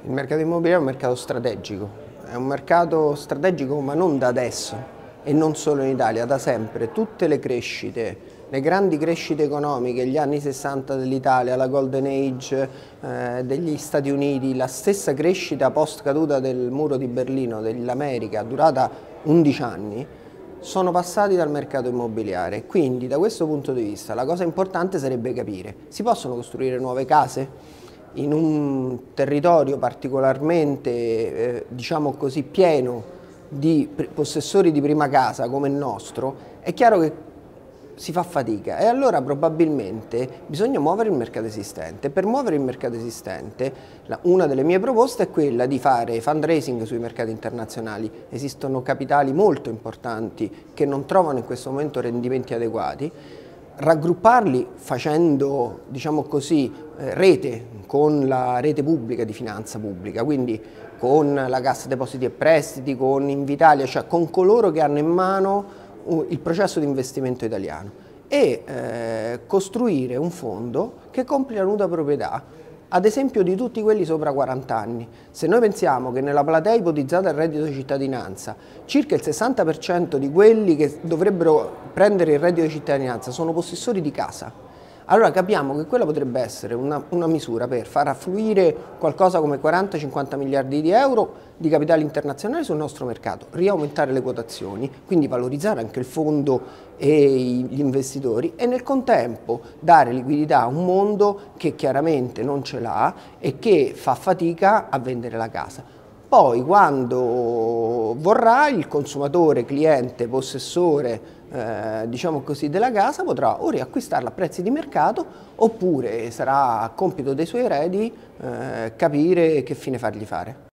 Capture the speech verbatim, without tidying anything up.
Il mercato immobiliare è un mercato strategico, è un mercato strategico ma non da adesso e non solo in Italia, da sempre. Tutte le crescite, le grandi crescite economiche, gli anni sessanta dell'Italia, la Golden Age eh, degli Stati Uniti, la stessa crescita post caduta del muro di Berlino dell'America, durata undici anni, sono passati dal mercato immobiliare. Quindi da questo punto di vista la cosa importante sarebbe capire, si possono costruire nuove case? In un territorio particolarmente, eh, diciamo così, pieno di possessori di prima casa come il nostro, è chiaro che si fa fatica e allora probabilmente bisogna muovere il mercato esistente. Per muovere il mercato esistente, la, una delle mie proposte è quella di fare fundraising sui mercati internazionali. Esistono capitali molto importanti che non trovano in questo momento rendimenti adeguati. Raggrupparli facendo, diciamo così, eh, rete con la rete pubblica di finanza pubblica, quindi con la Cassa Depositi e Prestiti, con Invitalia, cioè con coloro che hanno in mano uh, il processo di investimento italiano e eh, costruire un fondo che compri la nuda proprietà, ad esempio di tutti quelli sopra quaranta anni. Se noi pensiamo che nella platea ipotizzata del reddito di cittadinanza circa il sessanta per cento di quelli che dovrebbero prendere il reddito di cittadinanza sono possessori di casa, allora capiamo che quella potrebbe essere una, una misura per far affluire qualcosa come quaranta cinquanta miliardi di euro di capitali internazionali sul nostro mercato, riaumentare le quotazioni, quindi valorizzare anche il fondo e gli investitori e nel contempo dare liquidità a un mondo che chiaramente non ce l'ha e che fa fatica a vendere la casa. Poi quando vorrà il consumatore, cliente, possessore eh, diciamo così, della casa potrà o riacquistarla a prezzi di mercato oppure sarà compito dei suoi eredi eh, capire che fine fargli fare.